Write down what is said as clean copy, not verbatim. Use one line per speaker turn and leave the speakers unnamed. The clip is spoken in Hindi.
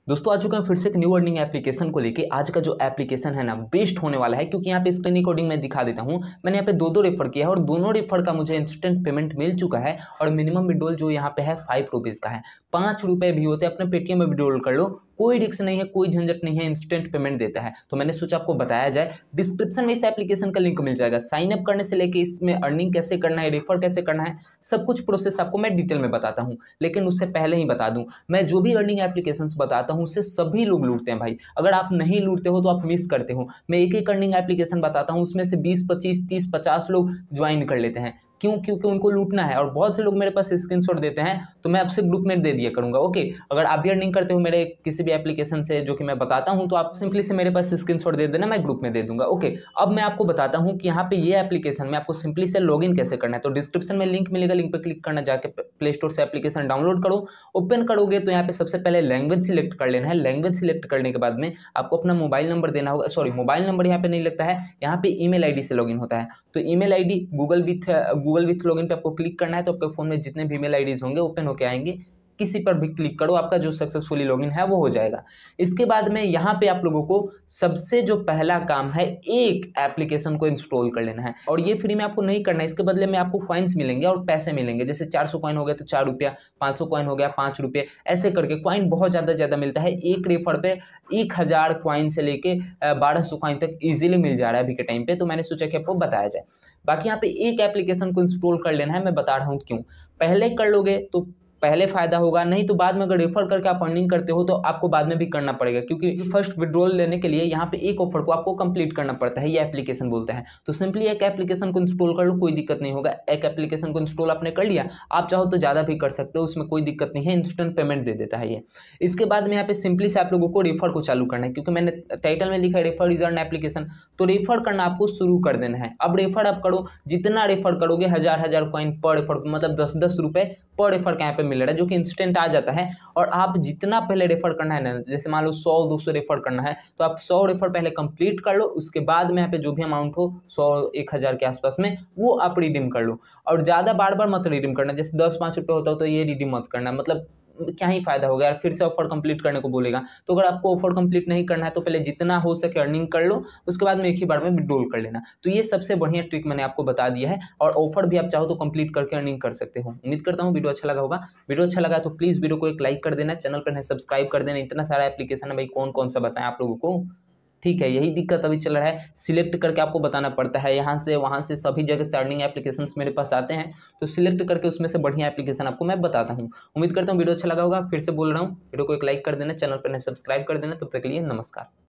दोस्तों आ चुका है फिर से एक न्यू अर्निंग एप्लीकेशन को लेके। आज का जो एप्लीकेशन है ना बेस्ट होने वाला है, क्योंकि यहाँ पे स्क्रीन रिकॉर्डिंग में दिखा देता हूँ। मैंने यहाँ पे दो रेफर किया है और दोनों रेफर का मुझे इंस्टेंट पेमेंट मिल चुका है। और मिनिमम विड्रॉल जो यहाँ पे है 5 रुपीज़ का है। 5 रुपये भी होते हैं, अपने पेटीएम में विड्रॉल कर लो, कोई रिस्क नहीं है, कोई झंझट नहीं है, इंस्टेंट पेमेंट देता है। तो मैंने सोचा आपको बताया जाए। डिस्क्रिप्शन में इस एप्लीकेशन का लिंक मिल जाएगा। साइन अप करने से लेके इसमें अर्निंग कैसे करना है, रेफर कैसे करना है, सब कुछ प्रोसेस आपको मैं डिटेल में बताता हूँ। लेकिन उससे पहले ही बता दूं, मैं जो भी अर्निंग एप्लीकेशंस बताता हूँ उससे सभी लोग लूटते हैं भाई। अगर आप नहीं लूटते हो तो आप मिस करते हो। मैं एक एक अर्निंग एप्लीकेशन बताता हूँ, उसमें से 20 25 30 50 लोग ज्वाइन कर लेते हैं। क्यों? क्योंकि उनको लूटना है। और बहुत से लोग मेरे पास स्क्रीनशॉट देते हैं, तो मैं आपसे ग्रुप में दे दिया करूंगा। ओके, अगर आप भी अर्निंग करते हो मेरे किसी भी एप्लीकेशन से जो कि मैं बताता हूं, तो आप सिंपली से मेरे पास स्क्रीनशॉट दे देना, मैं ग्रुप में दे दूंगा। ओके, अब मैं आपको बताता हूं कि यहाँ पे ये एप्लीकेशन में आपको सिंपली से लॉगिन कैसे करना है। तो डिस्क्रिप्शन में लिंक मिलेगा, लिंक पे क्लिक करना, जाके प्ले स्टोर से एप्लीकेशन डाउनलोड करो। ओपन करोगे तो यहाँ पे सबसे पहले लैंग्वेज सिलेक्ट कर लेना है। लैंग्वेज सिलेक्ट करने के बाद में आपको अपना मोबाइल नंबर देना होगा। सॉरी, मोबाइल नंबर यहाँ पे नहीं लगता है, यहाँ पे ईमेल आईडी से लॉगिन होता है। तो email ID Google with login पे आपको क्लिक करना है। तो आपके फोन में जितने भी ईमेल आईडीज होंगे ओपन होके आएंगे, किसी पर भी क्लिक करो, आपका जो सक्सेसफुली लॉगिन है वो हो जाएगा। इसके बाद में यहाँ पे आप लोगों को सबसे जो पहला काम है, एक एप्लीकेशन को इंस्टॉल कर लेना है। और ये फ्री में आपको नहीं करना है, इसके बदले में आपको कॉइन्स मिलेंगे और पैसे मिलेंगे। जैसे 400 कॉइन हो गया तो 4 रुपया, 500 कॉइन हो गया 5 रुपये, ऐसे करके कॉइन बहुत ज़्यादा मिलता है। एक रेफर पे 1000 कॉइन से लेके 1200 कॉइन तक ईजिली मिल जा रहा है अभी के टाइम पे। तो मैंने सोचा कि आपको बताया जाए। बाकी यहाँ पे एक एप्लीकेशन को इंस्टॉल कर लेना है, मैं बता रहा हूँ क्यों। पहले कर लोगे तो पहले फायदा होगा, नहीं तो बाद में अगर रेफर करके आप अर्निंग करते हो तो आपको बाद में भी करना पड़ेगा, क्योंकि फर्स्ट विड्रॉल लेने के लिए यहाँ पे एक ऑफर को आपको कंप्लीट करना पड़ता है, ये एप्लीकेशन बोलता है। तो सिंपली एक एप्लीकेशन को इंस्टॉल कर लो, कोई दिक्कत नहीं होगा। एक एप्लीकेशन को इंस्टॉल आपने कर लिया, आप चाहो तो ज़्यादा भी कर सकते हो, उसमें कोई दिक्कत नहीं है, इंस्टेंट पेमेंट दे देता है ये। इसके बाद में यहाँ पे सिंपली से आप लोगों को रेफर को चालू करना है, क्योंकि मैंने टाइटल में लिखा है रेफर इज अर्न एप्लीकेशन। तो रेफर करना आपको शुरू कर देना है। अब रेफर आप करो, जितना रेफर करोगे 1000 कॉइन पर रेफर, मतलब 10 रुपये पर रेफर का यहाँ पे मिल रहा है, जो कि इंस्टेंट आ जाता है। और आप जितना पहले रेफर करना है ना, जैसे मान लो 100 200 रेफर करना है, तो आप 100 रेफर पहले कंप्लीट कर लो। उसके बाद में यहाँ पे जो भी अमाउंट हो 100 1000 के आसपास में, वो आप रिडीम कर लो। और ज़्यादा बार बार मत रिडीम करना, जैसे 10 5 रुपये होता हो तो ये रिडीम मत करना, मतलब क्या ही फायदा होगा यार, फिर से ऑफर कंप्लीट करने को बोलेगा। तो अगर आपको ऑफर कंप्लीट नहीं करना है तो पहले जितना हो सके अर्निंग कर लो, उसके बाद में एक ही बार में विड्रॉल कर लेना। तो ये सबसे बढ़िया ट्रिक मैंने आपको बता दिया है। और ऑफर भी आप चाहो तो कंप्लीट करके अर्निंग कर सकते हो। उम्मीद करता हूँ वीडियो अच्छा लगा होगा। वीडियो अच्छा लगा तो प्लीज़ वीडियो को एक लाइक कर देना, चैनल पर सब्सक्राइब कर देना। इतना सारा एप्लीकेशन है भाई, कौन कौन सा बताएं आप लोगों को। ठीक है, यही दिक्कत अभी चल रहा है, सिलेक्ट करके आपको बताना पड़ता है। यहाँ से वहाँ से सभी जगह से अर्निंग एप्लीकेशंस मेरे पास आते हैं, तो सिलेक्ट करके उसमें से बढ़िया एप्लीकेशन आपको मैं बताता हूँ। उम्मीद करता हूँ वीडियो अच्छा लगा होगा। फिर से बोल रहा हूँ, वीडियो को एक लाइक कर देना, चैनल पर सब्सक्राइब कर देना। तब तक के लिए नमस्कार।